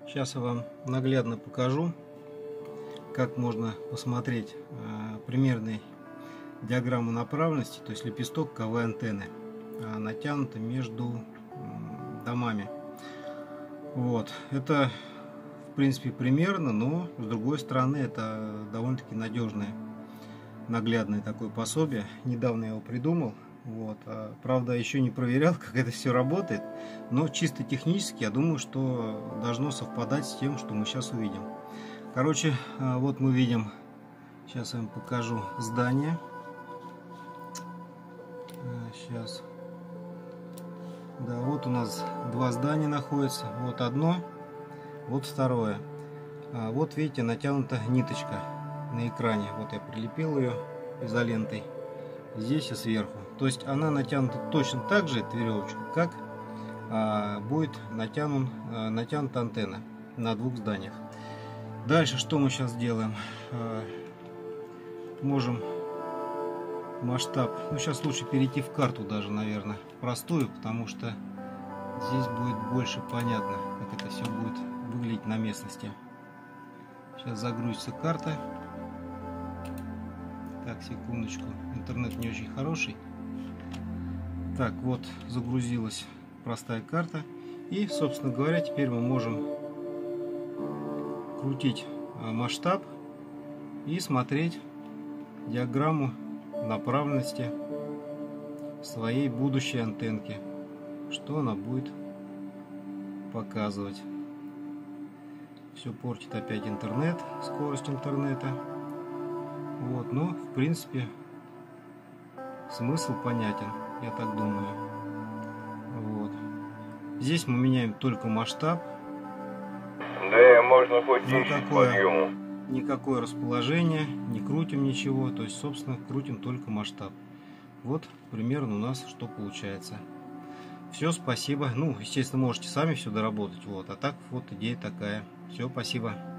Сейчас я вам наглядно покажу, как можно посмотреть примерные диаграмму направленности, то есть лепесток КВ антенны, натянуты между домами. Вот, это в принципе примерно, но с другой стороны это довольно-таки надежное, наглядное такое пособие. Недавно я его придумал. Вот. Правда, еще не проверял, как это все работает, но чисто технически я думаю, что должно совпадать с тем, что мы сейчас увидим. Короче, вот мы видим, сейчас я вам покажу здание. Сейчас. Да, вот у нас два здания находятся. Вот одно, вот второе. Вот видите, натянута ниточка на экране. Вот я прилепил ее изолентой здесь и сверху. То есть она натянута точно так же, эта веревочка, как будет натянута антенна на двух зданиях. Дальше что мы сейчас делаем? Можем масштаб, ну сейчас лучше перейти в карту даже, наверное, простую, потому что здесь будет больше понятно, как это все будет выглядеть на местности. Сейчас загрузится карта. Так, секундочку, интернет не очень хороший. Так, вот загрузилась простая карта. И, собственно говоря, теперь мы можем крутить масштаб и смотреть диаграмму направленности своей будущей антенки. Что она будет показывать. Все портит опять интернет, скорость интернета. Вот, но в принципе смысл понятен, я так думаю. Вот. Здесь мы меняем только масштаб. Да, можно хоть никакое расположение, не крутим ничего, то есть собственно крутим только масштаб. Вот примерно у нас что получается. Все, спасибо. Ну, естественно, можете сами все доработать. Вот, а так вот идея такая. Все, спасибо.